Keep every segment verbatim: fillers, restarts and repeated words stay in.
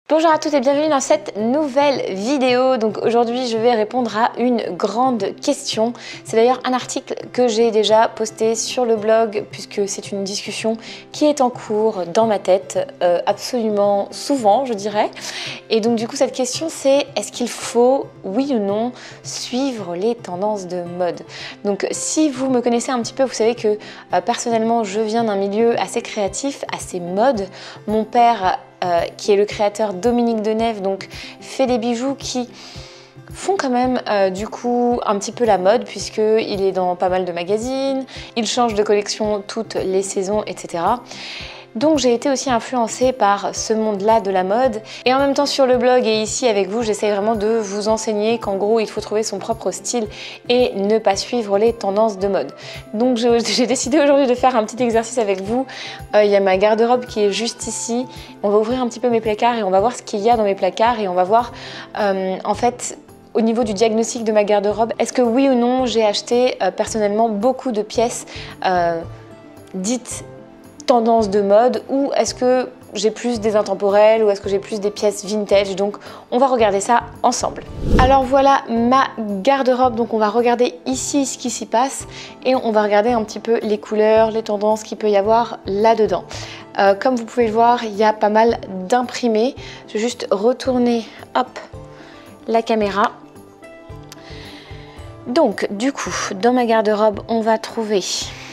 Bonjour à toutes et bienvenue dans cette nouvelle vidéo. Donc aujourd'hui je vais répondre à une grande question. C'est d'ailleurs un article que j'ai déjà posté sur le blog puisque c'est une discussion qui est en cours dans ma tête euh, absolument souvent je dirais. Et donc du coup cette question c'est est-ce qu'il faut oui ou non suivre les tendances de mode? Donc si vous me connaissez un petit peu vous savez que euh, personnellement je viens d'un milieu assez créatif, assez mode. Mon père Euh, qui est le créateur Dominique Denève, donc fait des bijoux qui font quand même euh, du coup un petit peu la mode puisqu'il est dans pas mal de magazines, il change de collection toutes les saisons, et cetera. Donc j'ai été aussi influencée par ce monde-là de la mode et en même temps sur le blog et ici avec vous j'essaie vraiment de vous enseigner qu'en gros il faut trouver son propre style et ne pas suivre les tendances de mode. Donc j'ai décidé aujourd'hui de faire un petit exercice avec vous. Euh, il y a ma garde-robe qui est juste ici. On va ouvrir un petit peu mes placards et on va voir ce qu'il y a dans mes placards et on va voir euh, en fait au niveau du diagnostic de ma garde-robe, est-ce que oui ou non j'ai acheté euh, personnellement beaucoup de pièces euh, dites tendance de mode ou est-ce que j'ai plus des intemporels ou est-ce que j'ai plus des pièces vintage. Donc on va regarder ça ensemble. Alors voilà ma garde-robe, donc on va regarder ici ce qui s'y passe et on va regarder un petit peu les couleurs, les tendances qu'il peut y avoir là-dedans. Euh, comme vous pouvez le voir, il y a pas mal d'imprimés. Je vais juste retourner hop, la caméra. Donc du coup, dans ma garde-robe, on va trouver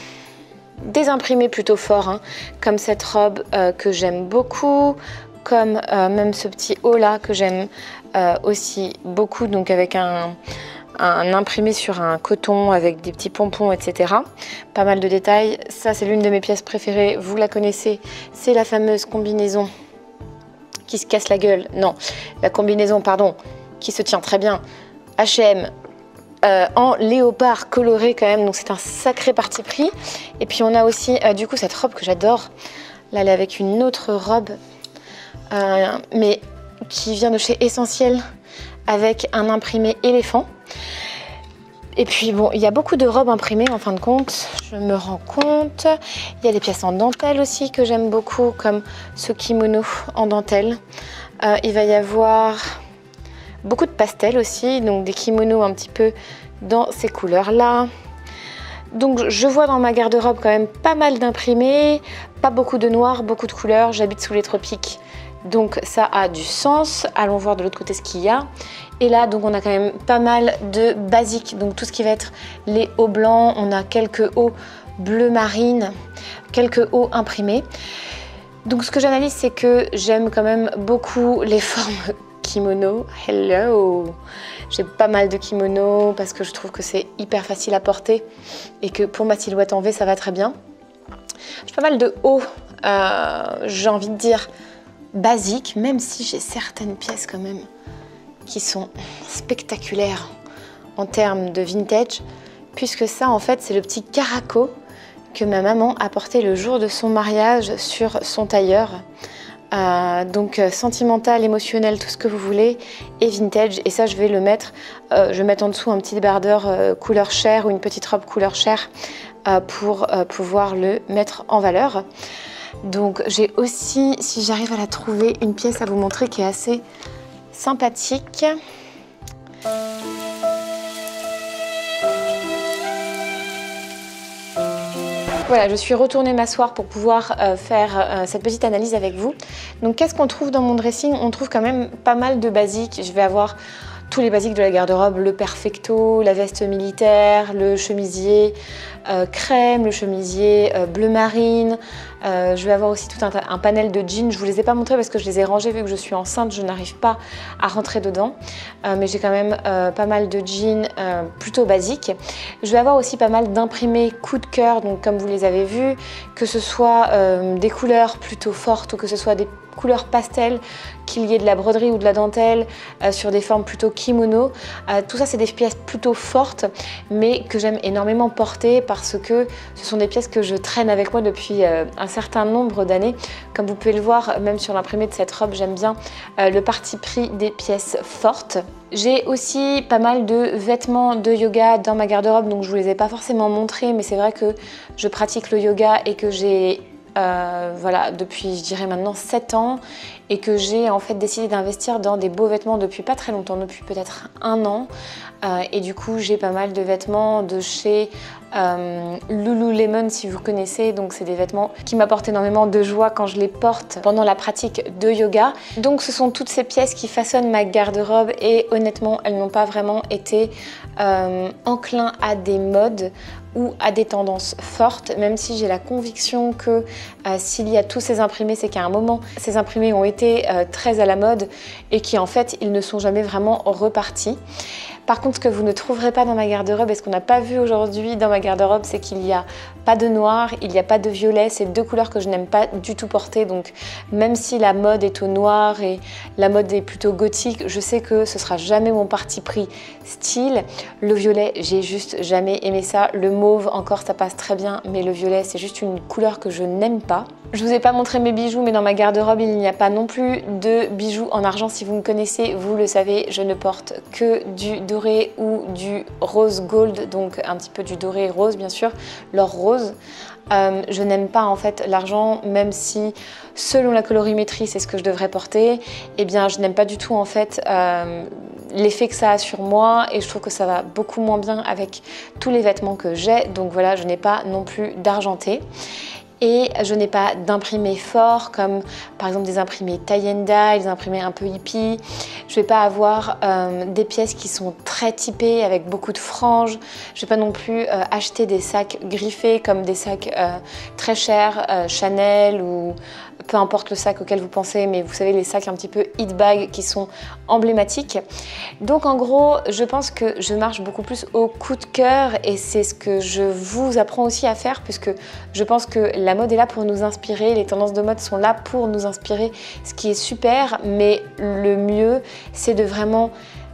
des imprimés plutôt forts, hein, comme cette robe euh, que j'aime beaucoup, comme euh, même ce petit haut là que j'aime euh, aussi beaucoup, donc avec un, un imprimé sur un coton avec des petits pompons, et cetera. Pas mal de détails. Ça c'est l'une de mes pièces préférées, vous la connaissez, c'est la fameuse combinaison qui se casse la gueule. Non, la combinaison, pardon, qui se tient très bien. H et M. Euh, en léopard coloré quand même, donc c'est un sacré parti pris. Et puis on a aussi euh, du coup cette robe que j'adore. Là elle est avec une autre robe euh, mais qui vient de chez Essentiel avec un imprimé éléphant. Et puis bon, il y a beaucoup de robes imprimées en fin de compte, je me rends compte. Il y a des pièces en dentelle aussi que j'aime beaucoup, comme ce kimono en dentelle. Euh, il va y avoir beaucoup de pastels aussi, donc des kimonos un petit peu dans ces couleurs-là. Donc je vois dans ma garde-robe quand même pas mal d'imprimés, pas beaucoup de noir, beaucoup de couleurs. J'habite sous les tropiques, donc ça a du sens. Allons voir de l'autre côté ce qu'il y a. Et là, donc on a quand même pas mal de basiques, donc tout ce qui va être les hauts blancs. On a quelques hauts bleu marine, quelques hauts imprimés. Donc ce que j'analyse, c'est que j'aime quand même beaucoup les formes kimono. Hello! J'ai pas mal de kimonos parce que je trouve que c'est hyper facile à porter et que pour ma silhouette en V, ça va très bien. J'ai pas mal de hauts, euh, j'ai envie de dire basiques, même si j'ai certaines pièces quand même qui sont spectaculaires en termes de vintage, puisque ça, en fait, c'est le petit caraco que ma maman a porté le jour de son mariage sur son tailleur. Euh, donc euh, sentimental, émotionnel, tout ce que vous voulez, et vintage. Et ça je vais le mettre, euh, je vais mettre en dessous un petit débardeur euh, couleur chair ou une petite robe couleur chair euh, pour euh, pouvoir le mettre en valeur. Donc j'ai aussi, si j'arrive à la trouver, une pièce à vous montrer qui est assez sympathique. Voilà, je suis retournée m'asseoir pour pouvoir euh, faire euh, cette petite analyse avec vous. Donc qu'est-ce qu'on trouve dans mon dressing? On trouve quand même pas mal de basiques. Je vais avoir tous les basiques de la garde-robe, le perfecto, la veste militaire, le chemisier euh, crème, le chemisier euh, bleu marine. Euh, je vais avoir aussi tout un, un panel de jeans. Je ne vous les ai pas montrés parce que je les ai rangés vu que je suis enceinte, je n'arrive pas à rentrer dedans. Euh, mais j'ai quand même euh, pas mal de jeans euh, plutôt basiques. Je vais avoir aussi pas mal d'imprimés coup de cœur, donc comme vous les avez vus, que ce soit euh, des couleurs plutôt fortes ou que ce soit des couleurs pastel, qu'il y ait de la broderie ou de la dentelle euh, sur des formes plutôt kimono. Euh, tout ça c'est des pièces plutôt fortes mais que j'aime énormément porter parce que ce sont des pièces que je traîne avec moi depuis euh, un certain nombre d'années. Comme vous pouvez le voir, même sur l'imprimé de cette robe, j'aime bien euh, le parti pris des pièces fortes. J'ai aussi pas mal de vêtements de yoga dans ma garde-robe, donc je ne vous les ai pas forcément montrés, mais c'est vrai que je pratique le yoga et que j'ai euh, voilà, depuis je dirais maintenant sept ans et que j'ai en fait décidé d'investir dans des beaux vêtements depuis pas très longtemps, depuis peut-être un an. Euh, et du coup j'ai pas mal de vêtements de chez euh, Lululemon si vous connaissez, donc c'est des vêtements qui m'apportent énormément de joie quand je les porte pendant la pratique de yoga. Donc ce sont toutes ces pièces qui façonnent ma garde-robe et honnêtement elles n'ont pas vraiment été euh, enclins à des modes ou à des tendances fortes, même si j'ai la conviction que euh, s'il y a tous ces imprimés, c'est qu'à un moment ces imprimés ont été euh, très à la mode et qui en fait ils ne sont jamais vraiment repartis. Par contre, ce que vous ne trouverez pas dans ma garde-robe et ce qu'on n'a pas vu aujourd'hui dans ma garde-robe, c'est qu'il n'y a pas de noir, il n'y a pas de violet. C'est deux couleurs que je n'aime pas du tout porter. Donc même si la mode est au noir et la mode est plutôt gothique, je sais que ce sera jamais mon parti pris style. Le violet, j'ai juste jamais aimé ça. Le mauve, encore, ça passe très bien, mais le violet, c'est juste une couleur que je n'aime pas. Je vous ai pas montré mes bijoux, mais dans ma garde-robe, il n'y a pas non plus de bijoux en argent. Si vous me connaissez, vous le savez, je ne porte que du doré ou du rose gold, donc un petit peu du doré rose, bien sûr, l'or rose. Euh, je n'aime pas en fait l'argent, même si selon la colorimétrie, c'est ce que je devrais porter. Eh bien, je n'aime pas du tout en fait euh, l'effet que ça a sur moi et je trouve que ça va beaucoup moins bien avec tous les vêtements que j'ai. Donc voilà, je n'ai pas non plus d'argenté. Et je n'ai pas d'imprimés forts comme par exemple des imprimés tie and dye, des imprimés un peu hippie. Je ne vais pas avoir euh, des pièces qui sont très typées avec beaucoup de franges. Je ne vais pas non plus euh, acheter des sacs griffés comme des sacs euh, très chers, euh, Chanel ou peu importe le sac auquel vous pensez, mais vous savez les sacs un petit peu hit bag qui sont emblématiques. Donc en gros, je pense que je marche beaucoup plus au coup de cœur et c'est ce que je vous apprends aussi à faire puisque je pense que la mode est là pour nous inspirer, les tendances de mode sont là pour nous inspirer, ce qui est super, mais le mieux c'est de vraiment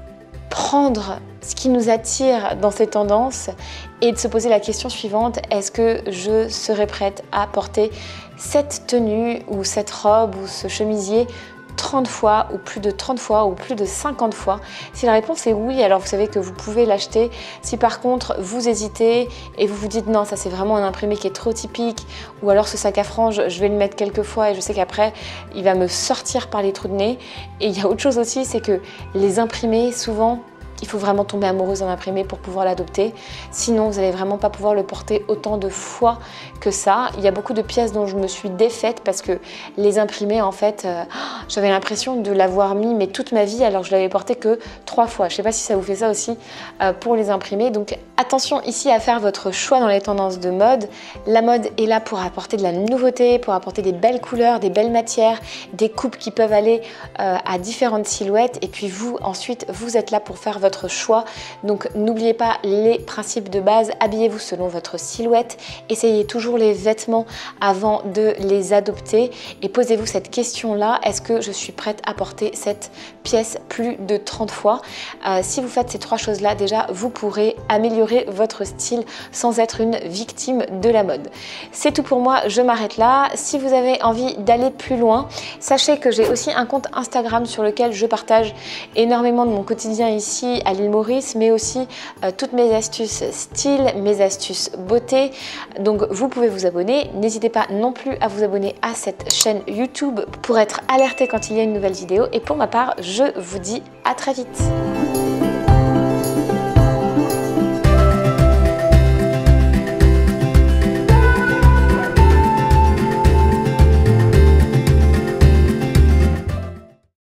prendre ce qui nous attire dans ces tendances et de se poser la question suivante, est-ce que je serais prête à porter cette tenue ou cette robe ou ce chemisier trente fois ou plus de trente fois ou plus de cinquante fois? Si la réponse est oui, alors vous savez que vous pouvez l'acheter. Si par contre vous hésitez et vous vous dites non, ça c'est vraiment un imprimé qui est trop typique, ou alors ce sac à franges, je vais le mettre quelques fois et je sais qu'après il va me sortir par les trous de nez. Et il y a autre chose aussi, c'est que les imprimés souvent, il faut vraiment tomber amoureuse d'un imprimé pour pouvoir l'adopter. Sinon, vous n'allez vraiment pas pouvoir le porter autant de fois que ça. Il y a beaucoup de pièces dont je me suis défaite parce que les imprimés, en fait, euh, j'avais l'impression de l'avoir mis mais toute ma vie alors que je l'avais porté que trois fois. Je ne sais pas si ça vous fait ça aussi euh, pour les imprimés. Donc attention ici à faire votre choix dans les tendances de mode. La mode est là pour apporter de la nouveauté, pour apporter des belles couleurs, des belles matières, des coupes qui peuvent aller euh, à différentes silhouettes. Et puis vous, ensuite, vous êtes là pour faire votre choix. Donc n'oubliez pas les principes de base, habillez-vous selon votre silhouette, essayez toujours les vêtements avant de les adopter et posez-vous cette question là, est-ce que je suis prête à porter cette pièce plus de trente fois? euh, Si vous faites ces trois choses là, déjà vous pourrez améliorer votre style sans être une victime de la mode. C'est tout pour moi, je m'arrête là. Si vous avez envie d'aller plus loin, sachez que j'ai aussi un compte Instagram sur lequel je partage énormément de mon quotidien ici à l'île Maurice, mais aussi euh, toutes mes astuces style, mes astuces beauté. Donc vous pouvez vous abonner. N'hésitez pas non plus à vous abonner à cette chaîne YouTube pour être alerté quand il y a une nouvelle vidéo. Et pour ma part, je vous dis à très vite.